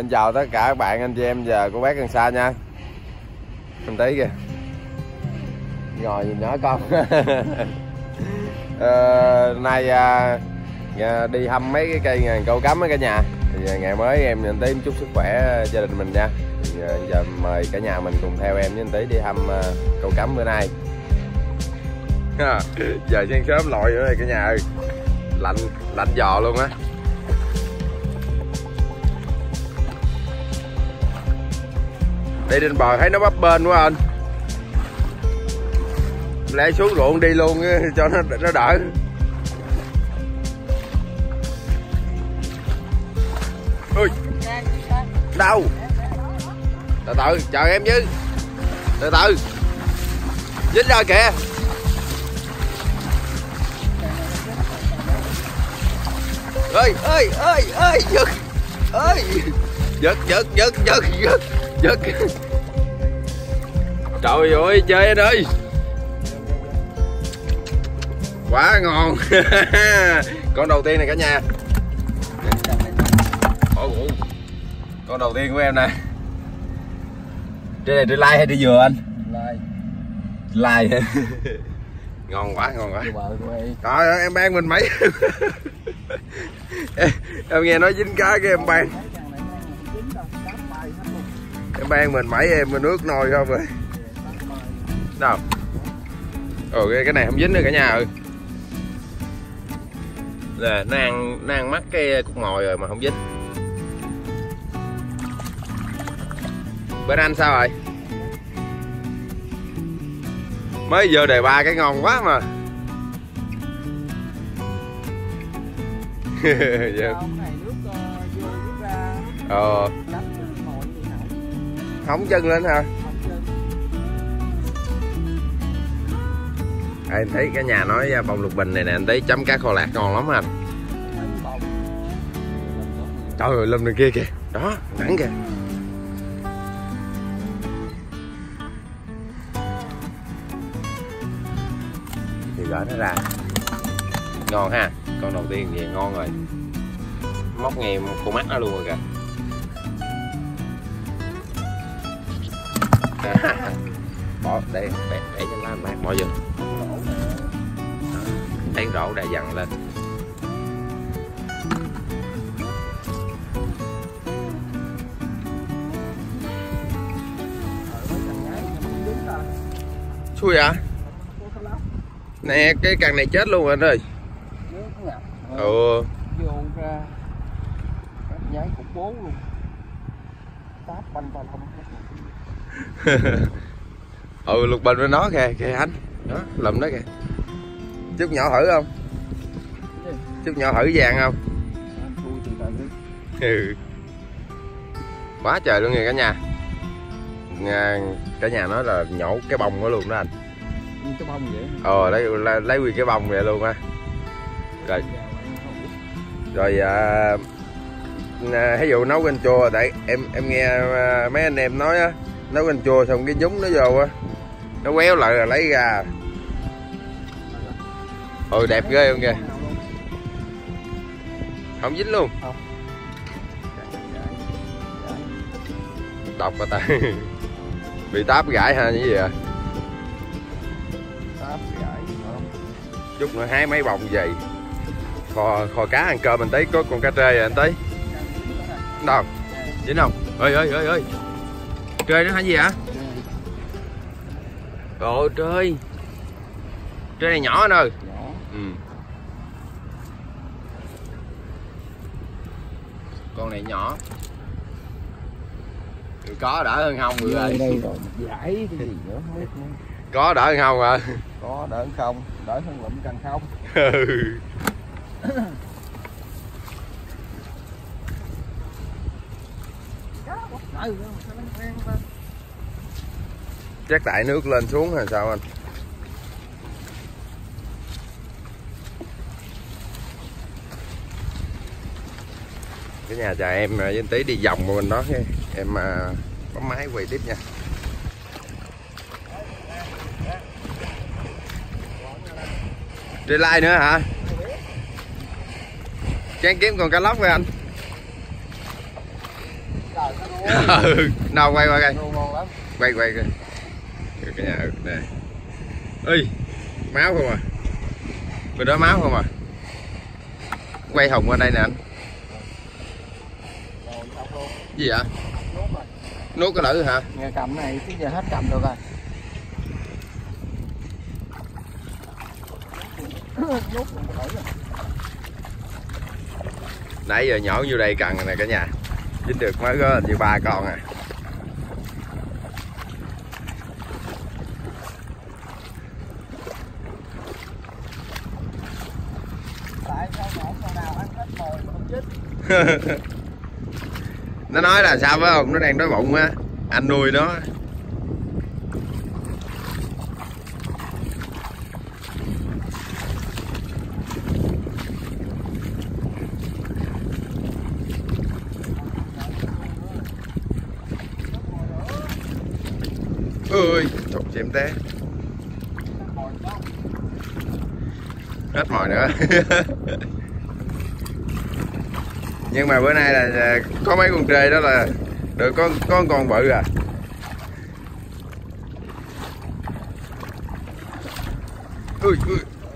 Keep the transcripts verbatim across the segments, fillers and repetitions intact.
Xin chào tất cả các bạn, anh chị em và cô bác gần xa nha. Anh tí kìa, ngồi nhìn nhỏ con. ờ, nay à, đi thăm mấy cái cây ngàn câu cắm ở cả nhà. Thì ngày mới em anh tí chúc sức khỏe gia đình mình nha. Thì giờ mời cả nhà mình cùng theo em với anh tí đi thăm uh, câu cắm bữa nay. Giờ sáng sớm lội nữa này cả nhà ơi, lạnh lạnh giò luôn á. Đi trên bờ thấy nó bấp bênh quá anh, lẽ xuống ruộng đi luôn cho nó nó đỡ. Ui, đâu từ từ chờ em chứ, từ từ dính ra kìa. Ơi ơi ơi ơi giật ơi giật giật giật giật giật giật. Trời ơi chơi anh ơi, quá ngon. Con đầu tiên này cả nhà. Ôi, con đầu tiên của em nè. Trên này đi lai hay đi dừa anh? Lai. Lai. Ngon quá, ngon quá. Trời ơi em ban mình mấy. em, em nghe nói dính cá cái em ban. Em ban mình mấy em mà nước nồi không rồi. Đâu? Ồ cái này không dính nữa cả nhà ơi. Là nó ăn nó ăn mắc cái cục mồi rồi mà không dính. Bên anh sao rồi? Mới giờ đề ba cái ngon quá mà. Dạ. Ờ. Hóng chân lên hả? À, em thấy cả nhà nói bông lục bình này nè, anh thấy chấm cá kho lạc ngon lắm anh. Trời ơi lâm đường kia kìa, đó nắng kìa. Thì gỡ nó ra, ngon ha. Con đầu tiên về ngon rồi, móc ngay con mắt nó luôn rồi kìa. Bỏ để để để cho nó bạc mọi dừng, thấy rổ đã dằn lên. Xui à? Nè cái cần này chết luôn rồi anh ơi. Ừ. Vô ra nháy khủng bố luôn. Táp banh banh không. Ừ lục bình với nó kìa, kìa anh. Đó, lùm nó kìa. Chút nhỏ thử không? Chút nhỏ thử vàng không? Ừ. Quá trời luôn kìa cả nhà. Cả nhà nói là nhổ cái bông đó luôn đó anh. Cái bông vậy? Ờ lấy lấy, lấy nguyên cái bông vậy luôn á. Rồi. Rồi à, ví dụ nấu canh chua, tại em em nghe mấy anh em nói á, nấu canh chua xong cái nhúng nó vô á, nó quéo lại là lấy ra. Ừ đẹp ghê không kìa. Không dính luôn. Độc mà ta. Bị táp gãi ha như gì à? Táp gãi không? Chút nữa hái mấy bông gì. Kho, kho cá ăn cơm mình thấy có con cá trê rồi anh tí. Đâu? Dính không? Ơi ơi ơi ơi. Trê nó hả gì hả? Ồ trê. Trê này nhỏ anh ơi. Ừ. Con này nhỏ. Có đỡ hơn không người ơi. Đây rồi giải cái gì nữa không biết nữa. Có đỡ hơn không à? Có đỡ hơn không, đỡ hơn lụm cần không. Chắc tại nước lên xuống hay sao anh? Cái nhà chào em với anh tí đi vòng qua bên đó nha. Em uh, bấm máy quay tiếp nha. Trê lai nữa hả? Chán kiếm con cá lóc với anh. Đâu quay qua coi. Ngon lắm. Quay quay coi. Cả nhà nè. Ơi, máu không à? Bên đó máu không à? Quay hồng qua đây nè anh. Gì vậy? Nuốt cái lử hả? Nghe cầm này chứ giờ hết cầm được rồi. Nãy giờ nhỏ vô đây cần nè cả nhà. Dính được mới có như ba con à. Tại sao nhỏ con nào ăn hết mồi mà không chích? Nó nói là sao phải không? Nó đang đói bụng á. Anh nuôi nó. Ơi, chụp xem té. Hết mồi nữa. Nhưng mà bữa nay là có mấy con trê đó là được có có con bự à. Ui ui.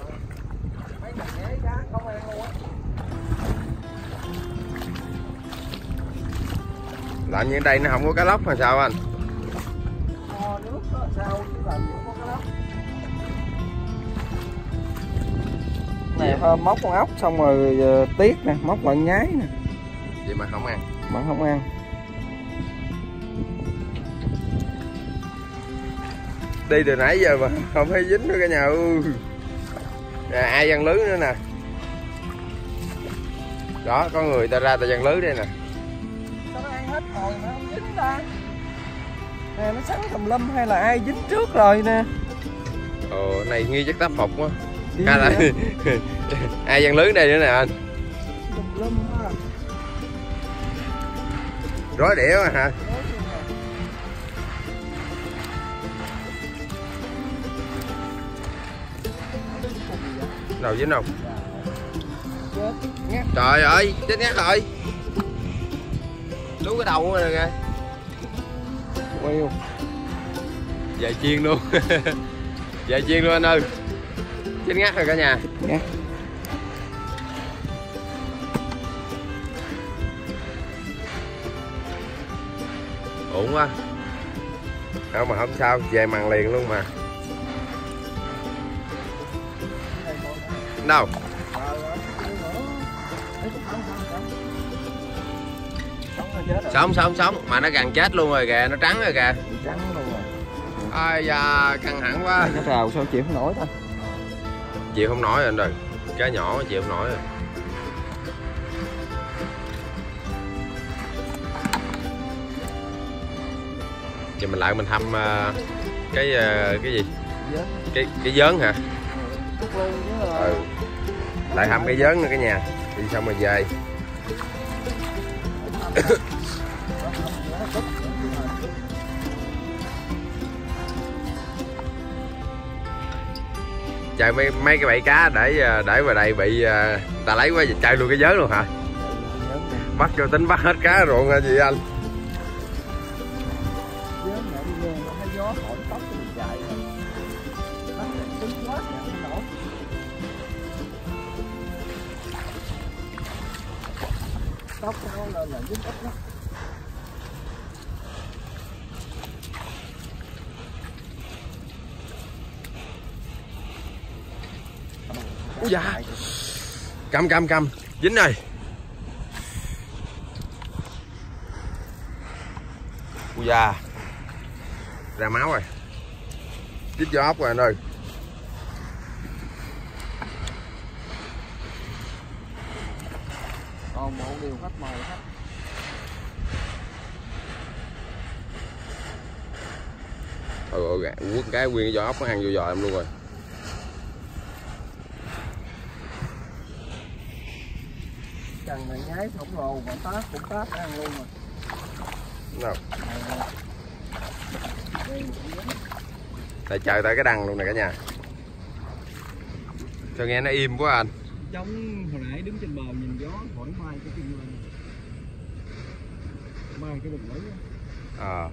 Làm như đây nó không có cá lóc hay sao anh? Này móc con ốc xong rồi tiết nè, móc lợn nhái nè. Vậy mà không ăn. Mà không ăn. Đi từ nãy giờ mà không thấy dính nữa cả nhà. À, ai giăng lưới nữa nè. Đó, có người ta ra ta giăng lưới đây nè. Sao nó ăn hết rồi mà không dính ta? Nè nó sắn tùm lum hay là ai dính trước rồi nè. Ồ, này nghi chắc tác phục quá. Hay là ai giăng lưới đây nữa nè anh. Tùm lum ha. Rối đĩa quá hả? Đâu dính không? Chết ngắt. Trời ơi, chết ngắt rồi. Lú cái đầu rồi kìa. Quêu. Về chiên luôn. Về chiên luôn anh ơi. Chết ngắt rồi cả nhà. Ngắt. Ổn quá. Không mà không sao, về mặn liền luôn mà. Đâu? Sống sống sống mà nó gần chết luôn rồi kìa, nó trắng rồi kìa. Trắng luôn rồi. Ai da, căng thẳng quá. Nó rào sao chịu không nổi ta. Chịu không nổi anh rồi. Cá nhỏ chịu không nổi rồi. Giờ mình lại mình thăm uh, cái uh, cái gì? Dớn. Cái cái dớn hả? Ừ. Ừ. Lại thăm cái dớn nữa cả nhà. Đi xong rồi về. Trời mấy mấy cái bẫy cá để để vào đây bị uh, ta lấy quá chơi luôn cái dớn luôn hả? Bắt cho tính bắt hết cá ruộng hả gì anh? Tóc nó lên là dính ít lắm. Ui da. Cầm cầm cầm, dính rồi. Ui da. Ra máu rồi. Chích vô ốc rồi anh ơi. Còn một điều khách mời hết. Ôi ôi gà, quất cái nguyên cái vỏ ốc nó ăn vô giò em luôn rồi. Cần này nhái khổng lồ mà tát cũng tát ăn luôn rồi. Nào. Tại chờ tới cái đằng luôn nè cả nhà. Sao nghe nó im quá anh. Giống hồi nãy đứng trên bờ nhìn gió thoải mái cái chân lên. mai cái bình lấy à.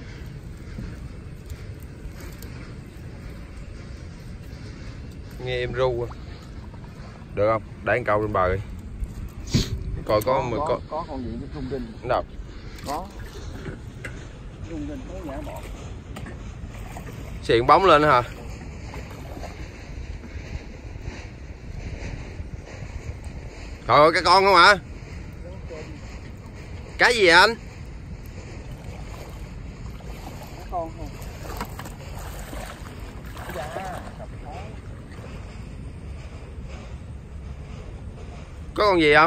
Nghe em ru được không? Để anh câu lên bờ đi. Coi có có, có, có, có con gì nó rung rinh đâu? Có rung rinh có nhả bọt. Xiện bóng lên hả? Trời ơi cái con không hả? Cái gì vậy anh? Cái con không? Dạ, có con gì không?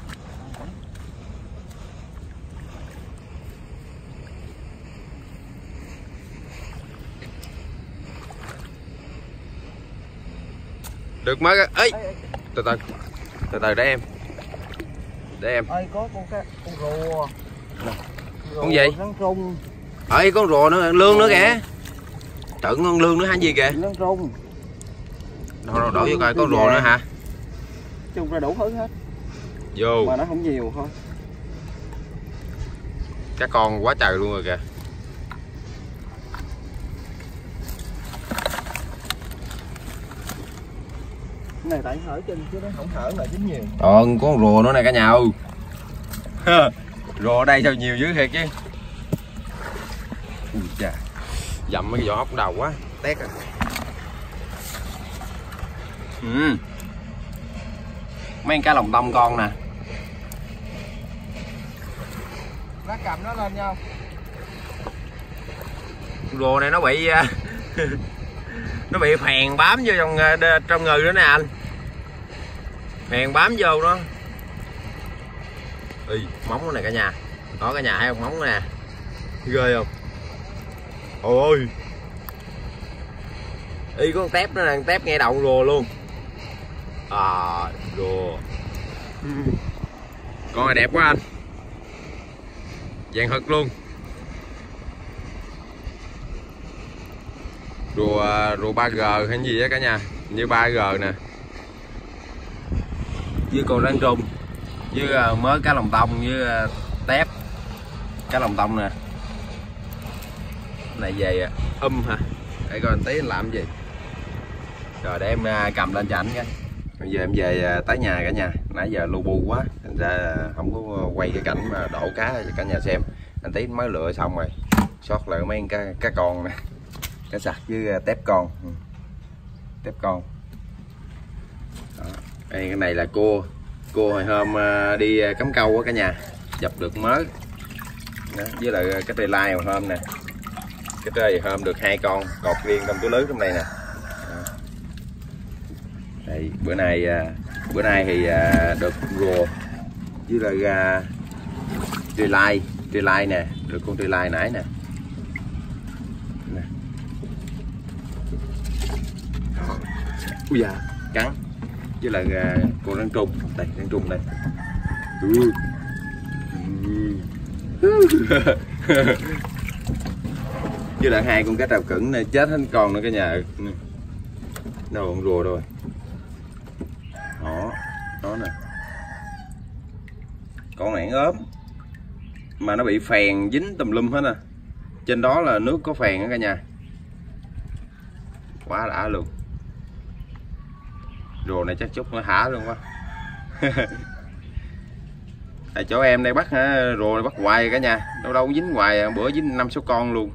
Được mới ấy từ từ từ từ để em để em ơi có con cá con rùa, rùa con gì rắn rung ấy con rùa nữa lương nữa kìa tưởng con lương nữa hay gì kìa rắn rung đâu đâu đổ vô coi có rùa nữa hả chung ra đủ thứ hết vô mà nó không nhiều thôi các con quá trời luôn rồi kìa. Cái này tại hở trên chứ nó không hở là dính nhiều. Ờ có con rùa nữa này cả nhà ơi. Rùa ở đây sao nhiều dữ thiệt chứ. Ui chà. Dậm mấy cái vỏ ốc đầu quá, tét à. Ừ. Mấy cá lồng tông con nè. Nó cầm nó lên nhau. Rùa này nó bị nó bị phèn bám vô trong trong ngừ đó nè anh. Phèn bám vô đó. Ui, móng này cả nhà. Có cả nhà thấy không, móng nè. Ghê không? Ôi. Y có con tép nữa nè, con tép nghe đầu rùa luôn. À, rùa. Con này đẹp quá anh. Vàng hực luôn. Rùa rùa ba G hay gì á cả nhà, như ba G nè. Với con rắn trung, với mớ cá lồng tông với tép. Cá lồng tông nè. Cái này về um hả? Để coi anh tí làm gì. Rồi để em cầm lên cho ảnh cái. Bây giờ em về tới nhà cả nhà. Nãy giờ lu bu quá, thành ra không có quay cái cảnh mà đổ cá cho cả nhà xem. Anh tí mới lựa xong rồi. Sót lại mấy cá cá con nè. Cá sặc với tép con. Tép con. Đó. Đây, cái này là cua. Cua hồi hôm đi cắm câu á cả nhà. Dập được mớ. Đó, với lại cái tê lai hồi hôm nè. Cái tê hôm được hai con cột riêng trong túi lưới trong đây nè. Đó. Đây, bữa nay bữa nay thì được rùa với lại tê lai, tê lai nè, được con tê lai nãy nè. Nè. Ui da, cắn. Với lại con rắn trung, đây rắn trung đây. Ừ. Với lại hai con cá trào cứng này chết hết con nữa cả nhà. Đâu con rùa rồi. Đó, đó nè. Con này ốm mà nó bị phèn dính tùm lum hết nè. Trên đó là nước có phèn đó cả nhà. Quá đã luôn. Rùa này chắc chút nó thả luôn quá. Tại chỗ em đây bắt hả, rùa này bắt hoài cả nhà, đâu đâu dính hoài, bữa dính năm sáu con luôn.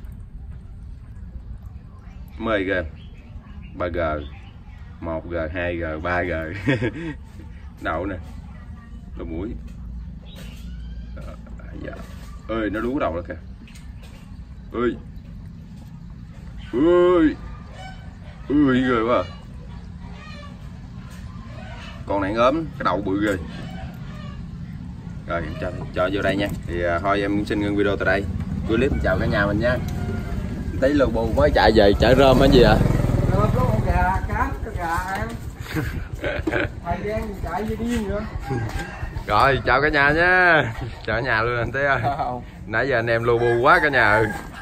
mười G, ba G, một G, hai G, ba G. Đậu nè. Đậu mũi. Dạ. Ơi nó lú đầu rồi kìa. Ơi. Ơi. Ơi ghê quá. Con này ốm, cái đầu bự ghê. Rồi em cho cho vô đây nha. Thì uh, thôi em xin ngưng video tại đây. Cuối clip chào cả nhà mình nha. Tí lù bù mới chạy về chợ rơm hay gì à? Rơm có con gà, cá, con gà em. Thời gian mình chạy như điên nữa. Rồi chào cả nhà nha. Chào cả nhà luôn anh tí ơi. Nãy giờ anh em lù bù quá cả nhà ơi.